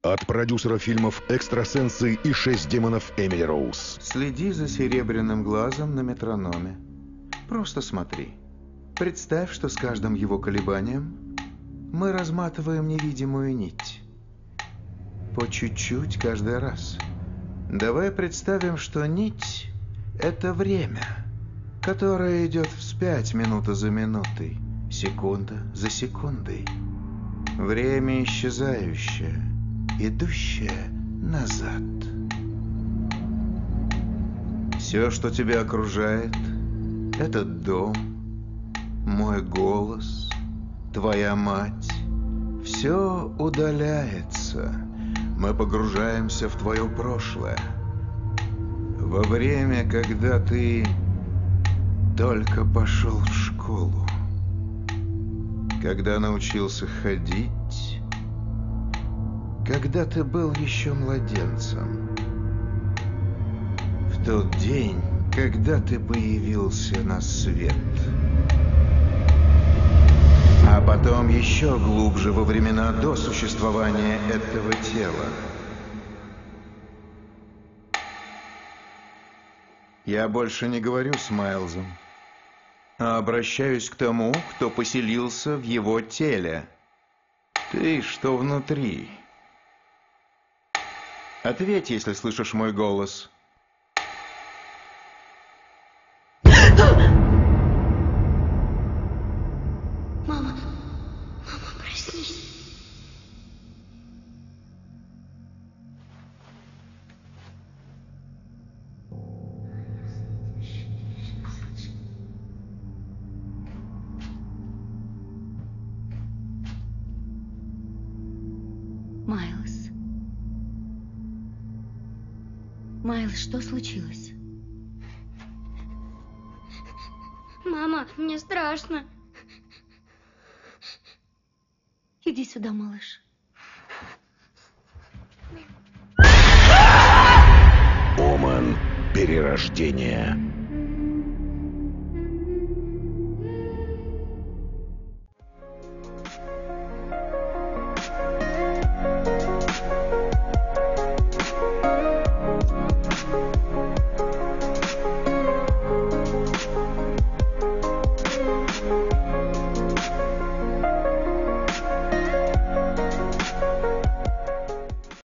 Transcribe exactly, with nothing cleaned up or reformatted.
От продюсера фильмов «Экстрасенсы» и «Шесть демонов» Эмили Роуз. Следи за серебряным глазом на метрономе. Просто смотри. Представь, что с каждым его колебанием мы разматываем невидимую нить. По чуть-чуть каждый раз. Давай представим, что нить — это время, которое идет вспять минута за минутой, секунда за секундой. Время исчезающее, идущее назад. Все, что тебя окружает, этот дом, мой голос, твоя мать, все удаляется. Мы погружаемся в твое прошлое. Во время, когда ты только пошел в школу. Когда научился ходить. Когда ты был еще младенцем. В тот день, когда ты появился на свет. А потом еще глубже во времена до существования этого тела. Я больше не говорю с Майлзом, а обращаюсь к тому, кто поселился в его теле. Ты, что внутри. Ответь, если слышишь мой голос. Майлз. Майлз, что случилось? Мама, мне страшно. Иди сюда, малыш. Омен. Перерождение.